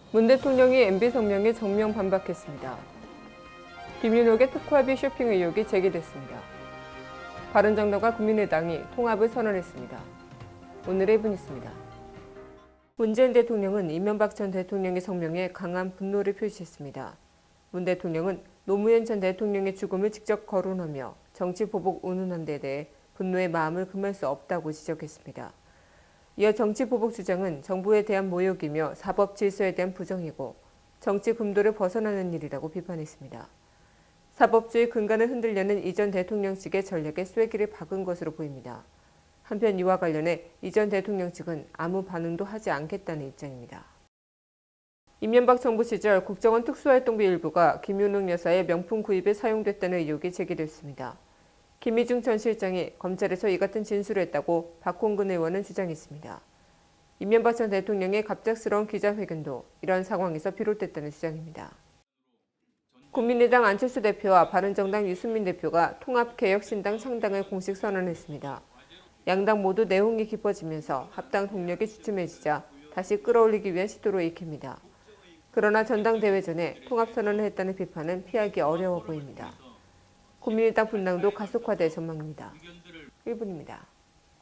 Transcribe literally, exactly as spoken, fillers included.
문 대통령이 엠비 성명에 정면 반박했습니다. 김윤옥의 특활비 쇼핑 의혹이 제기됐습니다. 바른정당과 국민의당이 통합을 선언했습니다. 오늘의 분이습니다. 문재인 대통령은 이명박 전 대통령의 성명에 강한 분노를 표시했습니다. 문 대통령은 노무현 전 대통령의 죽음을 직접 거론하며 정치 보복 운운한 데 대해 분노의 마음을 금할 수 없다고 지적했습니다. 이어 정치 보복 주장은 정부에 대한 모욕이며 사법 질서에 대한 부정이고 정치 금도를 벗어나는 일이라고 비판했습니다. 사법주의 근간을 흔들려는 이 전 대통령 측의 전략에 쐐기를 박은 것으로 보입니다. 한편 이와 관련해 이 전 대통령 측은 아무 반응도 하지 않겠다는 입장입니다. 이명박 정부 시절 국정원 특수활동비 일부가 김윤옥 여사의 명품 구입에 사용됐다는 의혹이 제기됐습니다. 김희중 전 실장이 검찰에서 이 같은 진술을 했다고 박홍근 의원은 주장했습니다. 이명박 전 대통령의 갑작스러운 기자회견도 이러한 상황에서 비롯됐다는 주장입니다. 국민의당 안철수 대표와 바른정당 유승민 대표가 통합개혁신당 창당을 공식 선언했습니다. 양당 모두 내홍이 깊어지면서 합당 동력이 주춤해지자 다시 끌어올리기 위한 시도로 읽힙니다. 그러나 전당대회 전에 통합선언을 했다는 비판은 피하기 어려워 보입니다. 국민의당 분당도 가속화될 전망입니다. 일 분입니다.